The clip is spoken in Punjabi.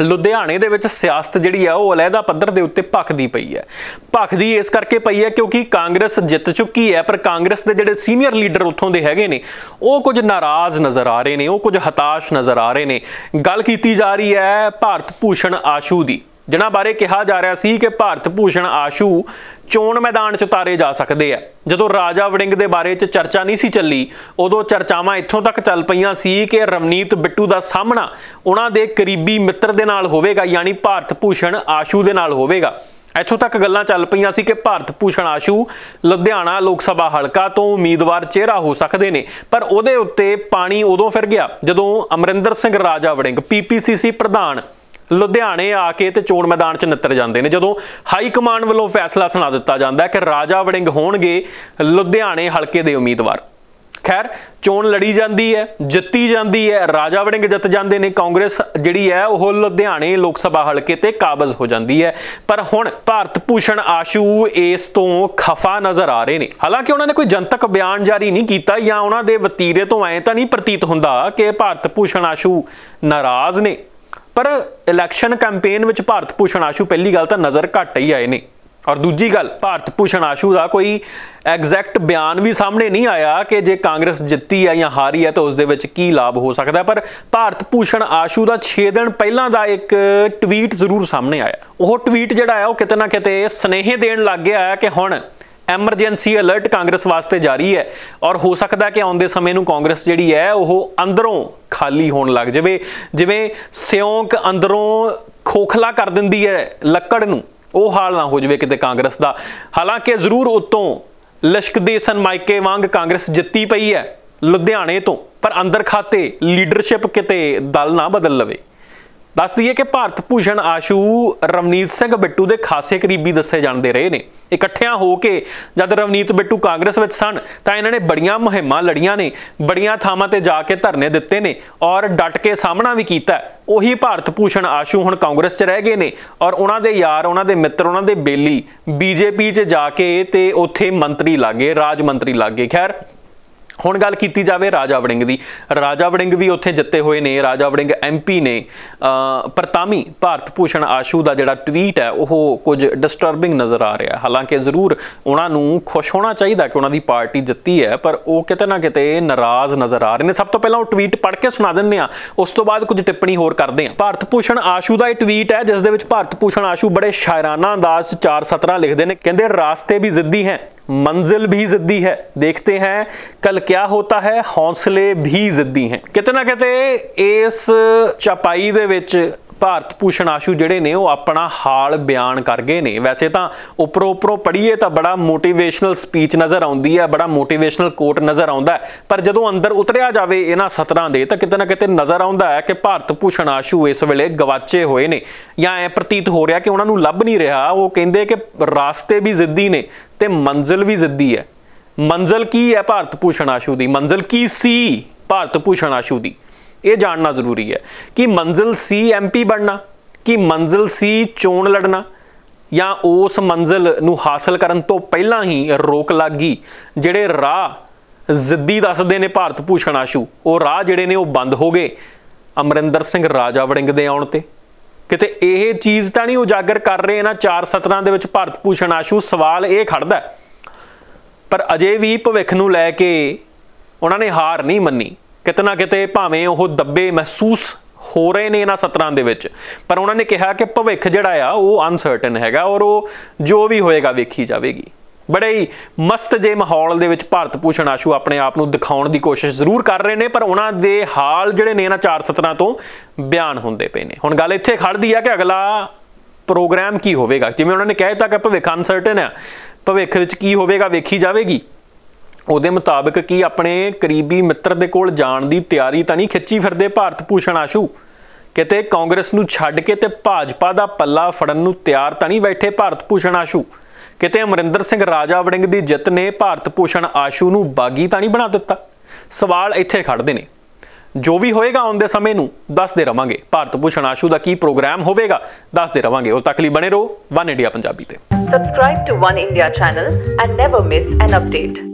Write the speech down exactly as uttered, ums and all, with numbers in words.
ਲੁਧਿਆਣੇ ਦੇ ਵਿੱਚ ਸਿਆਸਤ ਜਿਹੜੀ ਆ ਉਹ ਅਲੱਗਾ ਪੱਧਰ ਦੇ ਉੱਤੇ ਭਖਦੀ ਪਈ ਹੈ। ਭਖਦੀ ਇਸ ਕਰਕੇ ਪਈ ਹੈ ਕਿਉਂਕਿ ਕਾਂਗਰਸ ਜਿੱਤ ਚੁੱਕੀ ਹੈ, ਪਰ ਕਾਂਗਰਸ ਦੇ ਜਿਹੜੇ ਸੀਨੀਅਰ ਲੀਡਰ ਉੱਥੋਂ ਦੇ ਹੈਗੇ ਨੇ ਉਹ ਕੁਝ ਨਾਰਾਜ਼ ਨਜ਼ਰ ਆ ਰਹੇ ਨੇ, ਉਹ ਕੁਝ ਹਤਾਸ਼ ਨਜ਼ਰ ਆ ਰਹੇ ਨੇ। ਗੱਲ ਕੀਤੀ ਜਾ ਰਹੀ ਹੈ ਭਾਰਤ ਭੂਸ਼ਣ ਆਸ਼ੂ ਦੀ, ਜਿਨ੍ਹਾਂ ਬਾਰੇ ਕਿਹਾ ਜਾ ਰਿਹਾ ਸੀ ਕਿ ਭਾਰਤ ਭੂਸ਼ਣ ਆਸ਼ੂ ਚੋਣ ਮੈਦਾਨ 'ਚ ਉਤਾਰੇ ਜਾ ਸਕਦੇ ਆ। ਜਦੋਂ ਰਾਜਾ ਵੜਿੰਗ ਦੇ ਬਾਰੇ 'ਚ ਚਰਚਾ ਨਹੀਂ ਸੀ ਚੱਲੀ, ਉਦੋਂ ਚਰਚਾਵਾਂ ਇੱਥੋਂ ਤੱਕ ਚੱਲ ਪਈਆਂ ਸੀ ਕਿ ਰਵਨੀਤ ਬਿੱਟੂ ਦਾ ਸਾਹਮਣਾ ਉਹਨਾਂ ਦੇ ਕਰੀਬੀ ਮਿੱਤਰ ਦੇ ਨਾਲ ਹੋਵੇਗਾ, ਯਾਨੀ ਭਾਰਤ ਭੂਸ਼ਣ ਆਸ਼ੂ ਦੇ ਨਾਲ ਹੋਵੇਗਾ। ਇੱਥੋਂ ਤੱਕ ਗੱਲਾਂ ਚੱਲ ਪਈਆਂ ਸੀ ਕਿ ਭਾਰਤ ਭੂਸ਼ਣ ਆਸ਼ੂ ਲੁਧਿਆਣਾ ਲੋਕ ਸਭਾ ਹਲਕਾ ਤੋਂ ਉਮੀਦਵਾਰ ਚਿਹਰਾ ਹੋ ਸਕਦੇ ਨੇ, ਪਰ ਉਹਦੇ ਉੱਤੇ ਪਾਣੀ ਉਦੋਂ ਫਿਰ ਗਿਆ ਜਦੋਂ ਅਮਰਿੰਦਰ ਸਿੰਘ ਰਾਜਾ ਵੜਿੰਗ ਪੀ ਪੀ ਸੀ ਸੀ ਪ੍ਰਧਾਨ ਲੁਧਿਆਣੇ ਆ ਕੇ ਤੇ ਚੋਣ ਮੈਦਾਨ 'ਚ ਨਿੱਤਰ ਜਾਂਦੇ ਨੇ, ਜਦੋਂ ਹਾਈ ਕਮਾਂਡ ਵੱਲੋਂ ਫੈਸਲਾ ਸੁਣਾ ਦਿੱਤਾ ਜਾਂਦਾ ਕਿ ਰਾਜਾ ਵੜਿੰਗ ਹੋਣਗੇ ਲੁਧਿਆਣੇ ਹਲਕੇ ਦੇ ਉਮੀਦਵਾਰ। ਖੈਰ ਚੋਣ ਲੜੀ ਜਾਂਦੀ ਹੈ, ਜਿੱਤੀ ਜਾਂਦੀ ਹੈ, ਰਾਜਾ ਵੜਿੰਗ ਜਿੱਤ ਜਾਂਦੇ ਨੇ, ਕਾਂਗਰਸ ਜਿਹੜੀ ਹੈ ਉਹ ਲੁਧਿਆਣੇ ਲੋਕ ਸਭਾ ਹਲਕੇ ਤੇ ਕਾਬਜ਼ ਹੋ ਜਾਂਦੀ ਹੈ। ਪਰ ਹੁਣ ਭਾਰਤ ਭੂਸ਼ਣ ਆਸ਼ੂ ਇਸ ਤੋਂ ਖਫਾ ਨਜ਼ਰ ਆ ਰਹੇ ਨੇ। ਹਾਲਾਂਕਿ ਉਹਨਾਂ ਨੇ ਕੋਈ ਜਨਤਕ ਬਿਆਨ ਜਾਰੀ ਨਹੀਂ ਕੀਤਾ ਜਾਂ ਉਹਨਾਂ ਦੇ ਵਤੀਰੇ ਤੋਂ ਐਂ ਤਾਂ ਨਹੀਂ ਪ੍ਰਤੀਤ ਹੁੰਦਾ ਕਿ ਭਾਰਤ ਭੂਸ਼ਣ ਆਸ਼ੂ ਨਾਰਾਜ਼ ਨੇ, ਪਰ ਇਲੈਕਸ਼ਨ ਕੈਂਪੇਨ ਵਿੱਚ ਭਾਰਤ ਭੂਸ਼ਣ ਆਸ਼ੂ ਪਹਿਲੀ ਗੱਲ ਤਾਂ ਨਜ਼ਰ ਘੱਟ ਹੀ ਆਏ ਨੇ, ਔਰ ਦੂਜੀ ਗੱਲ ਭਾਰਤ ਭੂਸ਼ਣ ਆਸ਼ੂ ਦਾ ਕੋਈ ਐਗਜ਼ੈਕਟ ਬਿਆਨ ਵੀ ਸਾਹਮਣੇ ਨਹੀਂ ਆਇਆ ਕਿ ਜੇ ਕਾਂਗਰਸ ਜਿੱਤੀ ਹੈ ਜਾਂ ਹਾਰੀ ਹੈ ਤਾਂ ਉਸ ਦੇ ਵਿੱਚ ਕੀ ਲਾਭ ਹੋ ਸਕਦਾ। ਪਰ ਭਾਰਤ ਭੂਸ਼ਣ ਆਸ਼ੂ ਦਾ ਛੇ ਦਿਨ ਪਹਿਲਾਂ ਦਾ ਇੱਕ ਟਵੀਟ ਜ਼ਰੂਰ ਸਾਹਮਣੇ ਆਇਆ। ਉਹ ਟਵੀਟ ਜਿਹੜਾ ਹੈ ਉਹ ਕਿਤੇ ਨਾ ਕਿਤੇ ਸੁਨੇਹੇ ਦੇਣ ਲੱਗ ਗਿਆ ਹੈ ਕਿ ਹੁਣ ਐਮਰਜੈਂਸੀ ਅਲਰਟ ਕਾਂਗਰਸ ਵਾਸਤੇ ਜਾਰੀ ਹੈ, ਔਰ ਹੋ ਸਕਦਾ ਕਿ ਆਉਂਦੇ ਸਮੇਂ ਨੂੰ ਕਾਂਗਰਸ ਜਿਹੜੀ ਹੈ ਉਹ ਅੰਦਰੋਂ ਖਾਲੀ ਹੋਣ ਲੱਗ ਜਾਵੇ। ਜਿਵੇਂ ਸਿਉਂਕ ਅੰਦਰੋਂ ਖੋਖਲਾ ਕਰ ਦਿੰਦੀ ਹੈ ਲੱਕੜ ਨੂੰ, ਉਹ ਹਾਲ ਨਾ ਹੋ ਜਾਵੇ ਕਿਤੇ ਕਾਂਗਰਸ ਦਾ। ਹਾਲਾਂਕਿ ਜ਼ਰੂਰ ਉੱਤੋਂ ਲਸ਼ਕਦੇ ਸਨਮਾਇਕੇ ਵਾਂਗ ਕਾਂਗਰਸ ਜਿੱਤੀ ਪਈ ਹੈ ਲੁਧਿਆਣੇ ਤੋਂ, ਪਰ ਅੰਦਰ ਖਾਤੇ ਲੀਡਰਸ਼ਿਪ ਕਿਤੇ ਦਲ ਨਾ ਬਦਲ ਲਵੇ। ਦੱਸ ਦਈਏ ਕਿ ਭਾਰਤ ਭੂਸ਼ਣ ਆਸ਼ੂ ਰਵਨੀਤ ਸਿੰਘ ਬਿੱਟੂ ਦੇ ਖਾਸੇ ਕਰੀਬੀ ਦੱਸੇ ਜਾਂਦੇ ਰਹੇ ਨੇ। ਇਕੱਠਿਆਂ ਹੋ ਕੇ ਜਦ ਰਵਨੀਤ ਬਿੱਟੂ ਕਾਂਗਰਸ ਵਿੱਚ ਸਨ ਤਾਂ ਇਹਨਾਂ ਨੇ ਬੜੀਆਂ ਮੁਹਿੰਮਾਂ ਲੜੀਆਂ ਨੇ, ਬੜੀਆਂ ਥਾਵਾਂ ਤੇ ਜਾ ਕੇ ਧਰਨੇ ਦਿੱਤੇ ਨੇ ਔਰ ਡਟ ਕੇ ਸਾਹਮਣਾ ਵੀ ਕੀਤਾ। ਉਹੀ ਭਾਰਤ ਭੂਸ਼ਣ ਆਸ਼ੂ ਹੁਣ ਕਾਂਗਰਸ 'ਚ ਰਹਿ ਗਏ ਨੇ ਔਰ ਉਹਨਾਂ ਦੇ ਯਾਰ, ਉਹਨਾਂ ਦੇ ਮਿੱਤਰ, ਉਹਨਾਂ ਦੇ ਬੇਲੀ ਬੀਜੇਪੀ 'ਚ ਜਾ ਕੇ ਤੇ ਉੱਥੇ ਮੰਤਰੀ ਲੱਗੇ, ਰਾਜ ਮੰਤਰੀ ਲੱਗੇ। ਖੈਰ ਹੁਣ ਗੱਲ ਕੀਤੀ ਜਾਵੇ ਰਾਜਾ ਵੜਿੰਗ ਦੀ। ਰਾਜਾ ਵੜਿੰਗ ਵੀ ਉੱਥੇ ਜਿੱਤੇ ਹੋਏ ਨੇ, ਰਾਜਾ ਵੜਿੰਗ ਐਮ ਪੀ ਨੇ, ਪਰ ਤਾਂ ਵੀ ਭਾਰਤ ਭੂਸ਼ਣ ਆਸ਼ੂ ਦਾ ਜਿਹੜਾ ਟਵੀਟ ਹੈ ਉਹ ਕੁਝ ਡਿਸਟਰਬਿੰਗ ਨਜ਼ਰ ਆ ਰਿਹਾ। ਹਾਲਾਂਕਿ ਜ਼ਰੂਰ ਉਹਨਾਂ ਨੂੰ ਖੁਸ਼ ਹੋਣਾ ਚਾਹੀਦਾ ਕਿ ਉਹਨਾਂ ਦੀ ਪਾਰਟੀ ਜਿੱਤੀ ਹੈ, ਪਰ ਉਹ ਕਿਤੇ ਨਾ ਕਿਤੇ ਨਾਰਾਜ਼ ਨਜ਼ਰ ਆ ਰਹੇ ਨੇ। ਸਭ ਤੋਂ ਪਹਿਲਾਂ ਉਹ ਟਵੀਟ ਪੜ੍ਹ ਕੇ ਸੁਣਾ ਦਿੰਦੇ ਆ, ਉਸ ਤੋਂ ਬਾਅਦ ਕੁਝ ਟਿੱਪਣੀ ਹੋਰ ਕਰਦੇ ਆ। ਭਾਰਤ ਭੂਸ਼ਣ ਆਸ਼ੂ ਦਾ ਇਹ ਟਵੀਟ ਹੈ ਜਿਸ ਦੇ ਵਿੱਚ ਭਾਰਤ ਭੂਸ਼ਣ ਆਸ਼ੂ ਬੜੇ ਸ਼ਾਇਰਾਨਾ ਅੰਦਾਜ਼ 'ਚ ਚਾਰ ਸਤਰਾਂ ਲਿਖਦੇ ਨੇ। ਕਹਿੰਦੇ ਰਾਸਤੇ ਵੀ ਜ਼ਿੱਦੀ ਹੈ, मंजिल भी जिद्दी है, देखते हैं कल क्या होता है, हौसले भी जिद्दी हैं। किते ना किते इस चपाई दे विच ਭਾਰਤ ਭੂਸ਼ਣ ਆਸ਼ੂ ਜਿਹੜੇ ਨੇ ਉਹ ਆਪਣਾ ਹਾਲ ਬਿਆਨ ਕਰ ਗਏ ਨੇ। ਵੈਸੇ ਤਾਂ ਉੱਪਰੋਂ ਉੱਪਰੋਂ ਪੜ੍ਹੀਏ ਤਾਂ ਬੜਾ ਮੋਟੀਵੇਸ਼ਨਲ ਸਪੀਚ ਨਜ਼ਰ ਆਉਂਦੀ ਹੈ, ਬੜਾ ਮੋਟੀਵੇਸ਼ਨਲ ਕੋਟ ਨਜ਼ਰ ਆਉਂਦਾ ਹੈ, ਪਰ ਜਦੋਂ ਅੰਦਰ ਉਤਰਿਆ ਜਾਵੇ ਇਹਨਾਂ ਸਤਰਾਂ ਦੇ ਤਾਂ ਕਿਤੇ ਨਾ ਕਿਤੇ ਨਜ਼ਰ ਆਉਂਦਾ ਹੈ ਕਿ ਭਾਰਤ ਭੂਸ਼ਣ ਆਸ਼ੂ ਇਸ ਵੇਲੇ ਗਵਾਚੇ ਹੋਏ ਨੇ, ਜਾਂ ਐ ਪ੍ਰਤੀਤ ਹੋ ਰਿਹਾ ਕਿ ਉਹਨਾਂ ਨੂੰ ਲੱਭ ਨਹੀਂ ਰਿਹਾ। ਉਹ ਕਹਿੰਦੇ ਕਿ ਰਾਸਤੇ ਵੀ ਜ਼ਿੱਦੀ ਨੇ ਤੇ ਮੰਜ਼ਿਲ ਵੀ ਜ਼ਿੱਦੀ ਹੈ। ਮੰਜ਼ਿਲ ਕੀ ਹੈ ਭਾਰਤ ਭੂਸ਼ਣ ਆਸ਼ੂ ਦੀ, ਮੰਜ਼ਿਲ ਕੀ ਸੀ ਭਾਰਤ ਭੂਸ਼ਣ ਆਸ਼ੂ ਦੀ, ਇਹ ਜਾਣਨਾ ਜ਼ਰੂਰੀ ਹੈ। ਕਿ ਮੰਜ਼ਿਲ ਸੀ ਐਮ ਪੀ ਬਣਨਾ, ਕਿ ਮੰਜ਼ਿਲ ਸੀ ਚੋਣ ਲੜਨਾ, ਜਾਂ ਉਸ ਮੰਜ਼ਿਲ ਨੂੰ ਹਾਸਲ ਕਰਨ ਤੋਂ ਪਹਿਲਾਂ ਹੀ ਰੋਕ ਲੱਗ ਗਈ। ਜਿਹੜੇ ਰਾਹ ਜ਼ਿੱਦੀ ਦੱਸਦੇ ਨੇ ਭਾਰਤ ਭੂਸ਼ਣ ਆਸ਼ੂ, ਉਹ ਰਾਹ ਜਿਹੜੇ ਨੇ ਉਹ ਬੰਦ ਹੋ ਗਏ ਅਮਰਿੰਦਰ ਸਿੰਘ ਰਾਜਾ ਵੜਿੰਗ ਦੇ ਆਉਣ ਤੇ। ਕਿਤੇ ਇਹ ਚੀਜ਼ ਤਾਂ ਨਹੀਂ ਉਜਾਗਰ ਕਰ ਰਹੇ ਇਹਨਾਂ ਚਾਰ ਸਤਰਾਂ ਦੇ ਵਿੱਚ ਭਾਰਤ ਭੂਸ਼ਣ ਆਸ਼ੂ? ਸਵਾਲ ਇਹ ਖੜਦਾ, ਪਰ ਅਜੇ ਵੀ ਭਵਿੱਖ ਨੂੰ ਲੈ ਕੇ ਉਹਨਾਂ ਨੇ ਹਾਰ ਨਹੀਂ ਮੰਨੀ। ਕਿਤੇ ਨਾ ਕਿਤੇ ਭਾਵੇਂ ਉਹ ਦੱਬੇ ਮਹਿਸੂਸ ਹੋ ਰਹੇ ਨੇ ਇਹਨਾਂ ਸਤਰਾਂ ਦੇ ਵਿੱਚ, ਪਰ ਉਹਨਾਂ ਨੇ ਕਿਹਾ ਕਿ ਭਵਿੱਖ ਜਿਹੜਾ ਆ ਉਹ ਅਨਸਰਟਨ ਹੈਗਾ ਔਰ ਉਹ ਜੋ ਵੀ ਹੋਏਗਾ ਵੇਖੀ ਜਾਵੇਗੀ। ਬੜੇ ਹੀ ਮਸਤ ਜੇ ਮਾਹੌਲ ਦੇ ਵਿੱਚ ਭਾਰਤ ਭੂਸ਼ਣ ਆਸ਼ੂ ਆਪਣੇ ਆਪ ਨੂੰ ਦਿਖਾਉਣ ਦੀ ਕੋਸ਼ਿਸ਼ ਜ਼ਰੂਰ ਕਰ ਰਹੇ ਨੇ, ਪਰ ਉਹਨਾਂ ਦੇ ਹਾਲ ਜਿਹੜੇ ਨੇ ਇਹਨਾਂ ਚਾਰ ਸਤਰਾਂ ਤੋਂ ਬਿਆਨ ਹੁੰਦੇ ਪਏ ਨੇ। ਹੁਣ ਗੱਲ ਇੱਥੇ ਖੜਦੀ ਆ ਕਿ ਅਗਲਾ ਪ੍ਰੋਗਰਾਮ ਕੀ ਹੋਵੇਗਾ। ਜਿਵੇਂ ਉਹਨਾਂ ਨੇ ਕਹਿ ਦਿੱਤਾ ਕਿ ਭਵਿੱਖ ਅਨਸਰਟਨ ਆ, ਭਵਿੱਖ ਵਿੱਚ ਕੀ ਹੋਵੇਗਾ ਵੇਖੀ ਜਾਵੇਗੀ। ਉਹਦੇ ਮੁਤਾਬਕ ਕੀ ਆਪਣੇ ਕਰੀਬੀ ਮਿੱਤਰ ਦੇ ਕੋਲ ਜਾਣ ਦੀ ਤਿਆਰੀ ਤਾਂ ਨਹੀਂ ਖਿੱਚੀ ਫਿਰਦੇ ਭਾਰਤ ਭੂਸ਼ਣ ਆਸ਼ੂ? ਕਿਤੇ ਕਾਂਗਰਸ ਨੂੰ ਛੱਡ ਕੇ ਤੇ ਭਾਜਪਾ ਦਾ ਪੱਲਾ ਫੜਨ ਨੂੰ ਤਿਆਰ ਤਾਂ ਨਹੀਂ ਬੈਠੇ ਭਾਰਤ ਭੂਸ਼ਣ ਆਸ਼ੂ? ਕਿਤੇ ਅਮਰਿੰਦਰ ਸਿੰਘ ਰਾਜਾ ਵੜਿੰਗ ਦੀ ਜਿੱਤ ਨੇ ਭਾਰਤ ਭੂਸ਼ਣ ਆਸ਼ੂ ਨੂੰ ਬਾਗੀ ਤਾਂ ਨਹੀਂ ਬਣਾ ਦਿੱਤਾ? ਸਵਾਲ ਇੱਥੇ ਖੜਦੇ ਨੇ। ਜੋ ਵੀ ਹੋਏਗਾ ਆਉਂਦੇ ਸਮੇਂ ਨੂੰ ਦੱਸਦੇ ਰਵਾਂਗੇ। ਭਾਰਤ ਭੂਸ਼ਣ ਆਸ਼ੂ ਦਾ ਕੀ ਪ੍ਰੋਗਰਾਮ ਹੋਵੇਗਾ ਦੱਸਦੇ ਰਵਾਂਗੇ। ਉਦੋਂ ਤੱਕ ਲਈ ਬਣੇ ਰਹੋ ਵਨ ਇੰਡੀਆ ਪੰਜਾਬੀ ਤੇ। Subscribe to One India channel and never miss an update.